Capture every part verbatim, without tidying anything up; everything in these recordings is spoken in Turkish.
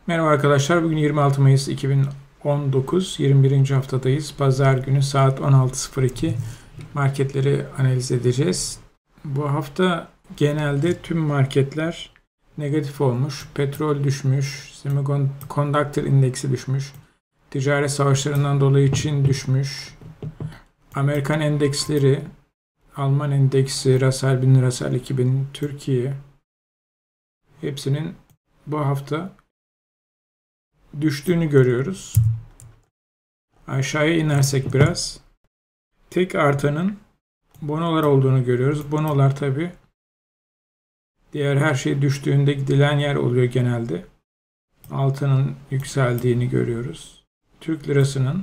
Merhaba arkadaşlar. Bugün yirmi altı Mayıs iki bin on dokuz. yirmi birinci haftadayız. Pazar günü saat on altı sıfır iki marketleri analiz edeceğiz. Bu hafta genelde tüm marketler negatif olmuş. Petrol düşmüş. Semiconductor indeksi düşmüş. Ticaret savaşlarından dolayı Çin düşmüş. Amerikan endeksleri, Alman endeksi, Russell bin, Russell iki bin, Türkiye hepsinin bu hafta düştüğünü görüyoruz. Aşağıya inersek biraz tek artanın bonolar olduğunu görüyoruz. Bonolar tabi diğer her şey düştüğünde gidilen yer oluyor genelde. Altının yükseldiğini görüyoruz. Türk lirasının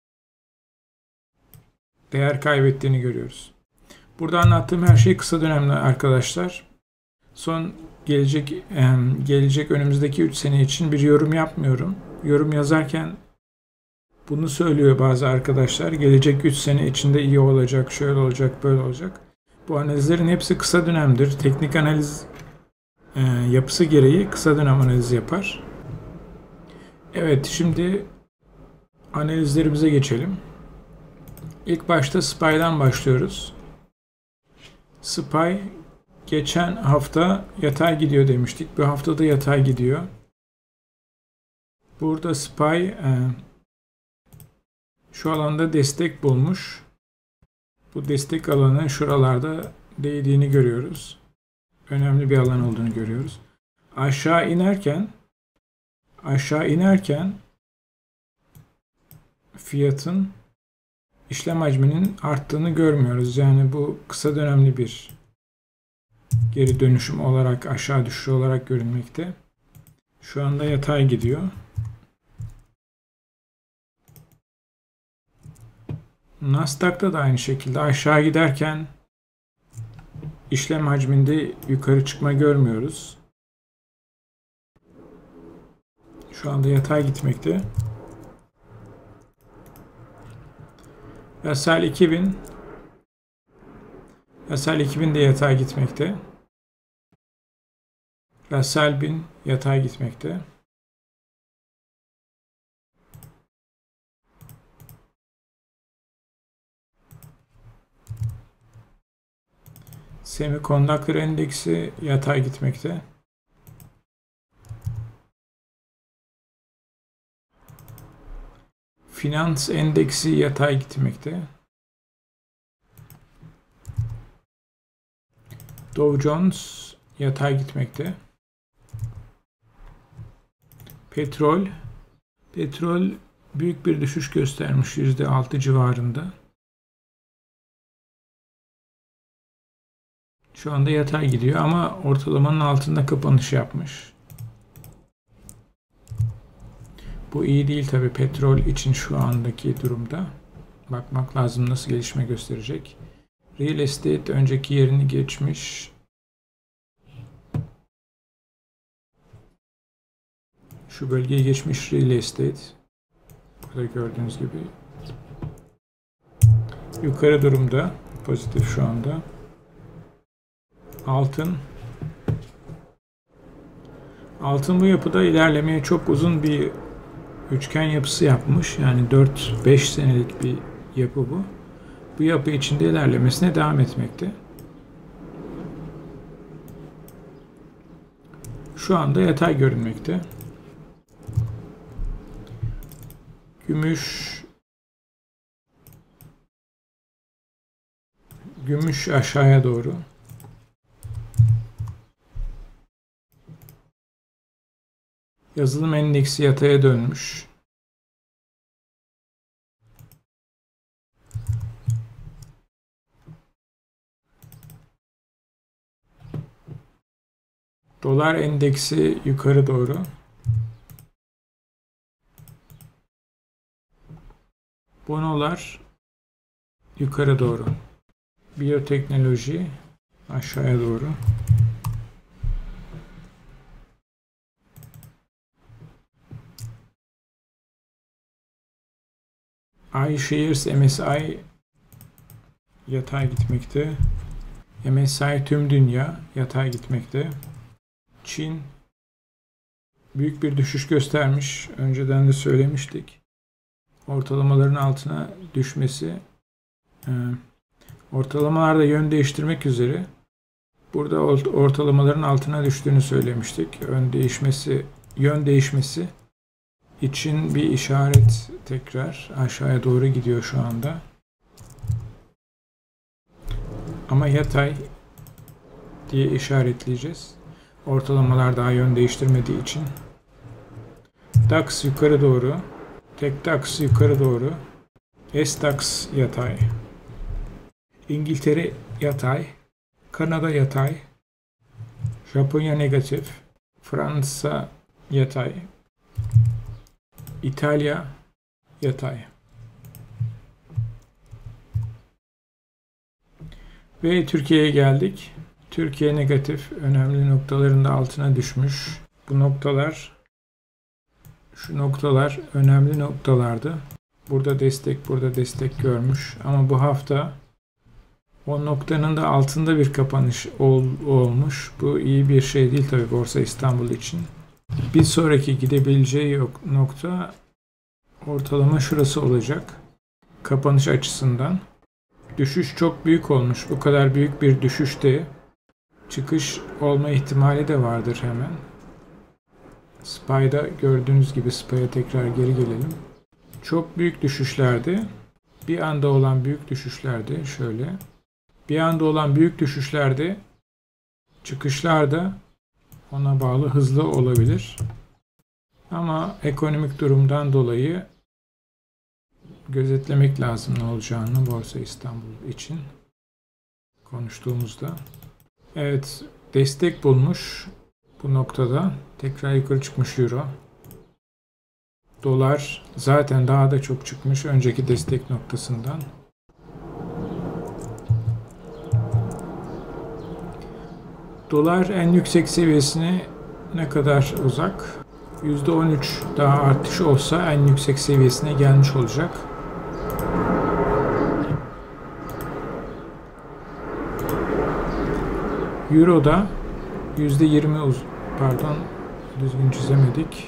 değer kaybettiğini görüyoruz. Burada anlattığım her şey kısa dönemli arkadaşlar. Son gelecek gelecek önümüzdeki üç sene için bir yorum yapmıyorum. Yorum yazarken bunu söylüyor bazı arkadaşlar. Gelecek üç sene içinde iyi olacak, şöyle olacak, böyle olacak. Bu analizlerin hepsi kısa dönemdir. Teknik analiz e, yapısı gereği kısa dönem analizi yapar. Evet, şimdi analizlerimize geçelim. İlk başta S P Y'den başlıyoruz. S P Y geçen hafta yatay gidiyor demiştik. Bu hafta da yatay gidiyor. Burada S P Y e, şu alanda destek bulmuş. Bu destek alanı şuralarda değdiğini görüyoruz. Önemli bir alan olduğunu görüyoruz. Aşağı inerken aşağı inerken fiyatın işlem hacminin arttığını görmüyoruz. Yani bu kısa dönemli bir geri dönüşüm olarak, aşağı düşüş olarak görünmekte. Şu anda yatay gidiyor. Nasdaq'ta da aynı şekilde aşağı giderken işlem hacminde yukarı çıkma görmüyoruz. Şu anda yatay gitmekte. Russell iki bin Russell iki bin de yatay gitmekte. Russell bin yatay gitmekte. Semiconductor endeksi yatay gitmekte. Finans endeksi yatay gitmekte. Dow Jones yatay gitmekte. Petrol Petrol büyük bir düşüş göstermiş, yüzde altı civarında. Şu anda yatay gidiyor ama ortalamanın altında kapanış yapmış. Bu iyi değil tabi petrol için şu andaki durumda. Bakmak lazım nasıl gelişme gösterecek. Real estate önceki yerini geçmiş. Şu bölgeye geçmiş real estate. Burada gördüğünüz gibi. Yukarı durumda. Pozitif şu anda. Altın. Altın bu yapıda ilerlemeye çok uzun bir üçgen yapısı yapmış. Yani dört beş senelik bir yapı bu. Bu yapı içinde ilerlemesine devam etmekte. Şu anda yatay görünmekte. Gümüş Gümüş aşağıya doğru. Yazılım endeksi yataya dönmüş. Dolar endeksi yukarı doğru. Bonolar yukarı doğru. Biyoteknoloji aşağıya doğru. iShares M S I yatay gitmekte. M S I tüm dünya yatay gitmekte. Çin büyük bir düşüş göstermiş. Önceden de söylemiştik. Ortalamaların altına düşmesi, e, ortalamalarda yön değiştirmek üzere. Burada ortalamaların altına düştüğünü söylemiştik. Ön değişmesi, yön değişmesi için bir işaret, tekrar aşağıya doğru gidiyor şu anda. Ama yatay diye işaretleyeceğiz. Ortalamalar daha yön değiştirmediği için. D A X yukarı doğru. Tek D A X yukarı doğru. S D A X yatay. İngiltere yatay. Kanada yatay. Japonya negatif. Fransa yatay. İtalya yatay. Ve Türkiye'ye geldik. Türkiye negatif, önemli noktalarında altına düşmüş. Bu noktalar, şu noktalar önemli noktalardı. Burada destek, burada destek görmüş. Ama bu hafta o noktanın da altında bir kapanış ol, olmuş. Bu iyi bir şey değil tabii Borsa İstanbul için. Bir sonraki gidebileceği yok nokta ortalama şurası olacak. Kapanış açısından. Düşüş çok büyük olmuş. Bu kadar büyük bir düşüşte çıkış olma ihtimali de vardır hemen. S P Y'da gördüğünüz gibi S P Y'ye tekrar geri gelelim. Çok büyük düşüşlerdi. Bir anda olan büyük düşüşlerdi. Şöyle. Bir anda olan büyük düşüşlerde çıkışlar da ona bağlı hızlı olabilir. Ama ekonomik durumdan dolayı gözetlemek lazım ne olacağını Borsa İstanbul için konuştuğumuzda. Evet, destek bulmuş bu noktada. Tekrar yukarı çıkmış Euro. Dolar zaten daha da çok çıkmış önceki destek noktasından. Dolar en yüksek seviyesine ne kadar uzak? yüzde on üç daha artış olsa en yüksek seviyesine gelmiş olacak. Euro'da yüzde yirmi uz pardon düzgün çizemedik.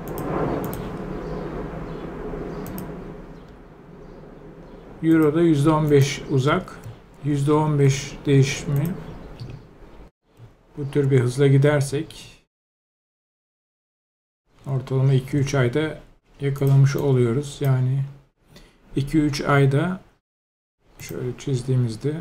Euro'da yüzde on beş uzak. yüzde on beş değişimi. Bu tür bir hızla gidersek ortalama iki üç ayda yakalamış oluyoruz. Yani iki üç ayda şöyle çizdiğimizde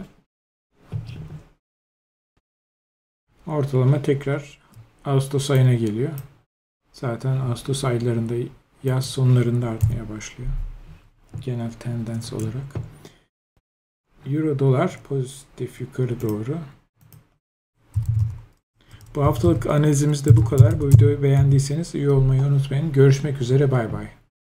ortalama tekrar Ağustos ayına geliyor. Zaten Ağustos aylarında yaz sonlarında artmaya başlıyor. Genel tendens olarak. Euro dolar pozitif yukarı doğru. Bu haftalık analizimiz de bu kadar. Bu videoyu beğendiyseniz üye olmayı unutmayın. Görüşmek üzere. Bay bay.